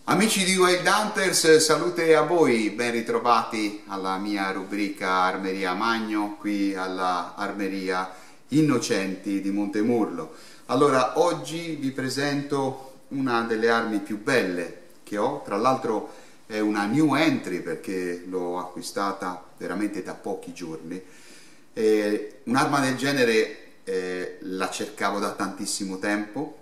Amici di Wild Hunters, salute a voi, ben ritrovati alla mia rubrica Armeria Magno, qui alla Armeria Innocenti di Montemurlo. Allora, oggi vi presento una delle armi più belle che ho, tra l'altro è una new entry perché l'ho acquistata veramente da pochi giorni. Un'arma del genere la cercavo da tantissimo tempo,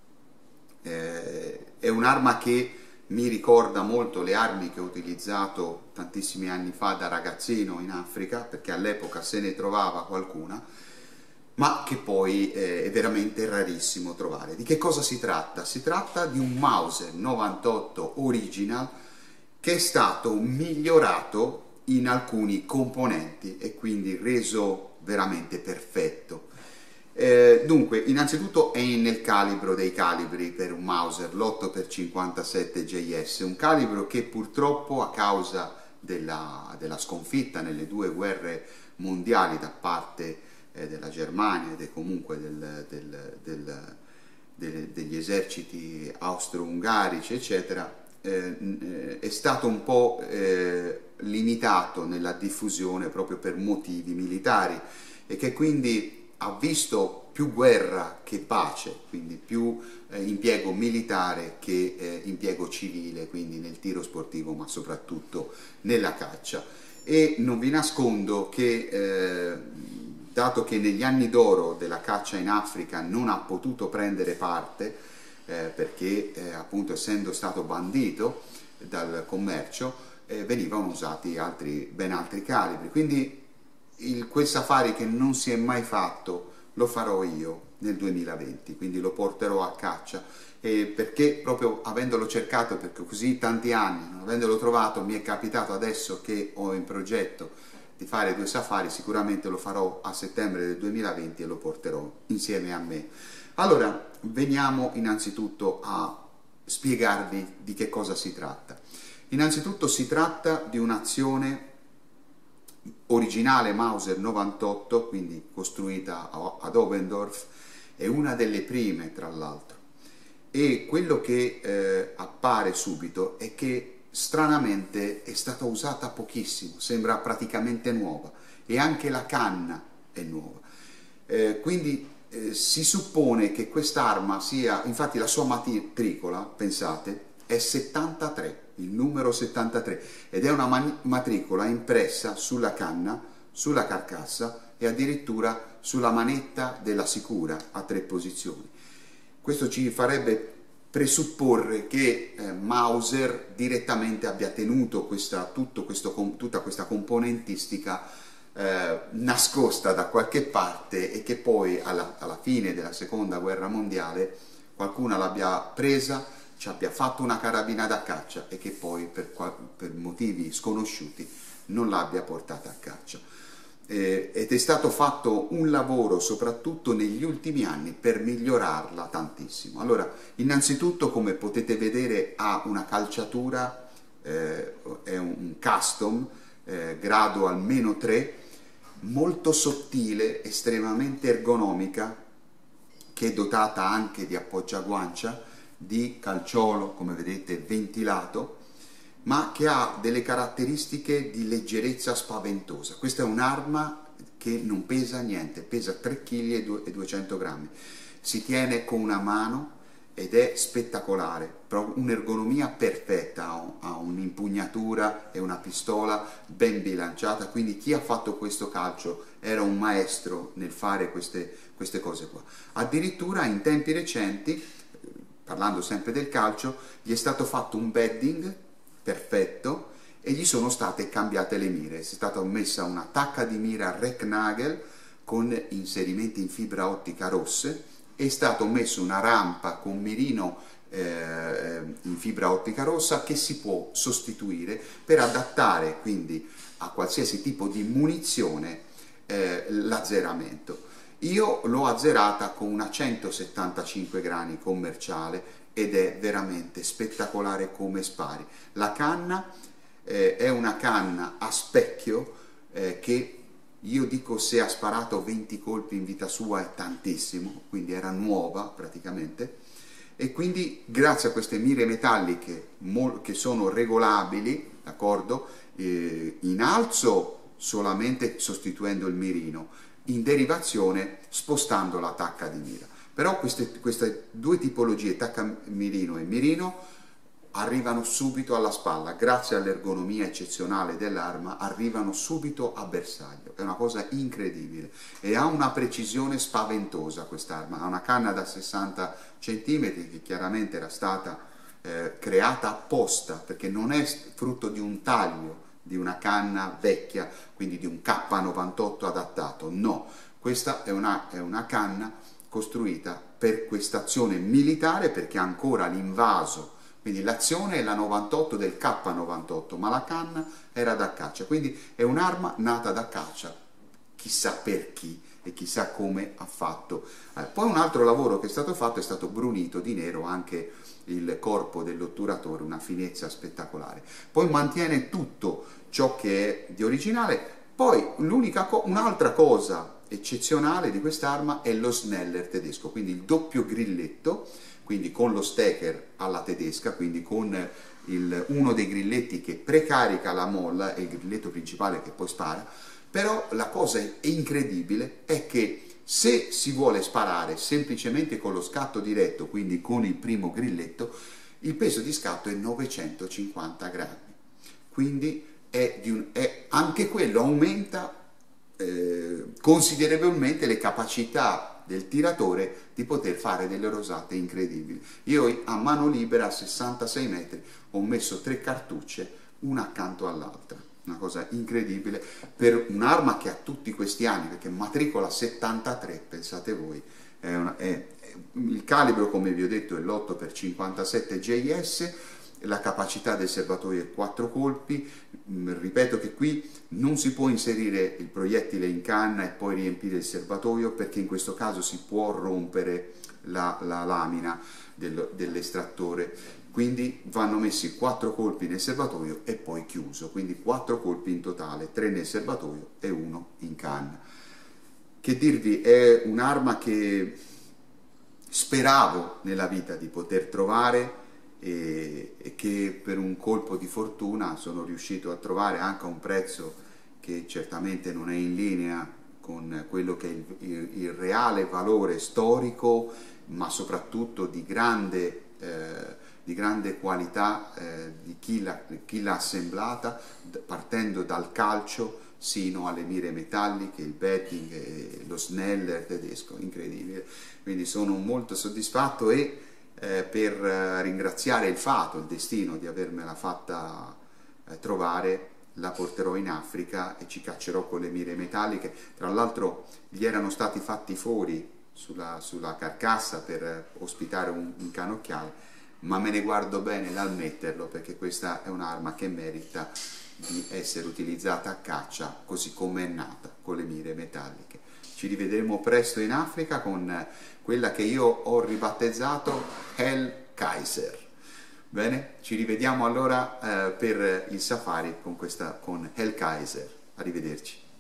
è un'arma che mi ricorda molto le armi che ho utilizzato tantissimi anni fa da ragazzino in Africa, perché all'epoca se ne trovava qualcuna, ma che poi è veramente rarissimo trovare. Di che cosa si tratta? Si tratta di un Mauser 98 Original che è stato migliorato in alcuni componenti e quindi reso veramente perfetto. Dunque, innanzitutto è nel calibro dei calibri per un Mauser, l'8x57 JS, un calibro che purtroppo a causa della sconfitta nelle due guerre mondiali da parte della Germania e comunque degli eserciti austro-ungarici, eccetera, è stato un po' limitato nella diffusione proprio per motivi militari e che quindi ha visto più guerra che pace, quindi più impiego militare che impiego civile, quindi nel tiro sportivo, ma soprattutto nella caccia. E non vi nascondo che, dato che negli anni d'oro della caccia in Africa non ha potuto prendere parte, perché appunto essendo stato bandito dal commercio, venivano usati ben altri calibri. Quindi quel safari che non si è mai fatto lo farò io nel 2020, quindi lo porterò a caccia, perché proprio avendolo cercato per così tanti anni, non avendolo trovato, mi è capitato adesso che ho in progetto di fare due safari, sicuramente lo farò a settembre del 2020 e lo porterò insieme a me. Allora, veniamo innanzitutto a spiegarvi di che cosa si tratta. Innanzitutto si tratta di un'azione originale Mauser 98, quindi costruita ad Oberndorf, è una delle prime tra l'altro, e quello che appare subito è che stranamente è stata usata pochissimo, sembra praticamente nuova, e anche la canna è nuova, quindi si suppone che quest'arma sia, infatti la sua matricola, pensate, è 73, il numero 73, ed è una matricola impressa sulla canna, sulla carcassa e addirittura sulla manetta della sicura a 3 posizioni. Questo ci farebbe presupporre che Mauser direttamente abbia tenuto tutta questa componentistica nascosta da qualche parte e che poi alla fine della seconda guerra mondiale qualcuno l'abbia presa, ci abbia fatto una carabina da caccia e che poi per motivi sconosciuti non l'abbia portata a caccia. Ed è stato fatto un lavoro soprattutto negli ultimi anni per migliorarla tantissimo. Allora, innanzitutto, come potete vedere, ha una calciatura, è un custom, grado almeno 3, molto sottile, estremamente ergonomica, che è dotata anche di appoggiaguancia, di calciolo, come vedete, ventilato, ma che ha delle caratteristiche di leggerezza spaventosa. Questa è un'arma che non pesa niente, pesa 3 kg e 200 grammi, si tiene con una mano ed è spettacolare, un'ergonomia perfetta, ha un'impugnatura e una pistola ben bilanciata, quindi chi ha fatto questo calcio era un maestro nel fare queste cose qua. Addirittura in tempi recenti, parlando sempre del calcio, gli è stato fatto un bedding perfetto e gli sono state cambiate le mire. È stata messa una tacca di mira Recknagel con inserimenti in fibra ottica rosse, è stato messo una rampa con mirino in fibra ottica rossa che si può sostituire per adattare quindi a qualsiasi tipo di munizione l'azzeramento. Io l'ho azzerata con una 175 grani commerciale ed è veramente spettacolare come spari. La canna è una canna a specchio che io dico, se ha sparato 20 colpi in vita sua è tantissimo, quindi era nuova praticamente, e quindi grazie a queste mire metalliche che sono regolabili, d'accordo, in alzo solamente sostituendo il mirino, in derivazione spostando la tacca di mira. Però queste due tipologie, tacca mirino e mirino, arrivano subito alla spalla, grazie all'ergonomia eccezionale dell'arma, arrivano subito a bersaglio, è una cosa incredibile e ha una precisione spaventosa quest'arma, ha una canna da 60 cm che chiaramente era stata creata apposta, perché non è frutto di un taglio di una canna vecchia, quindi di un K98 adattato, no, questa è una canna costruita per questa azione militare, perché ha ancora l'invaso. Quindi l'azione è la 98 del K98, ma la canna era da caccia, quindi è un'arma nata da caccia, chissà per chi e chissà come ha fatto. Poi un altro lavoro che è stato fatto è stato brunito di nero anche il corpo dell'otturatore, una finezza spettacolare. Poi mantiene tutto ciò che è di originale. Poi un'altra cosa eccezionale di quest'arma è lo Sneller tedesco, quindi il doppio grilletto, quindi con lo stecker alla tedesca, quindi con uno dei grilletti che precarica la molla e il grilletto principale che poi spara. Però la cosa incredibile è che se si vuole sparare semplicemente con lo scatto diretto, quindi con il primo grilletto, il peso di scatto è 950 grammi, quindi anche quello aumenta considerevolmente le capacità del tiratore di poter fare delle rosate incredibili. Io a mano libera a 66 metri ho messo 3 cartucce una accanto all'altra, una cosa incredibile per un'arma che ha tutti questi anni, perché matricola 73, pensate voi. Il calibro, come vi ho detto, è l'8x57 JS, la capacità del serbatoio è 4 colpi. Ripeto che qui non si può inserire il proiettile in canna e poi riempire il serbatoio, perché in questo caso si può rompere la lamina dell'estrattore, quindi vanno messi 4 colpi nel serbatoio e poi chiuso, quindi 4 colpi in totale, 3 nel serbatoio e 1 in canna. Che dirvi, è un'arma che speravo nella vita di poter trovare e che per un colpo di fortuna sono riuscito a trovare anche a un prezzo che certamente non è in linea con quello che è il reale valore storico, ma soprattutto di grande qualità di chi l'ha assemblata, partendo dal calcio sino alle mire metalliche, il Betting e lo Sneller tedesco, incredibile. Quindi sono molto soddisfatto e per ringraziare il fato, il destino di avermela fatta trovare, la porterò in Africa e ci caccerò con le mire metalliche. Tra l'altro gli erano stati fatti fori sulla carcassa per ospitare un canocchiale, ma me ne guardo bene dal metterlo, perché questa è un'arma che merita di essere utilizzata a caccia così come è nata, con le mire metalliche. Ci rivedremo presto in Africa con quella che io ho ribattezzato Hell Kaiser. Bene, ci rivediamo allora per il safari con Hell Kaiser. Arrivederci.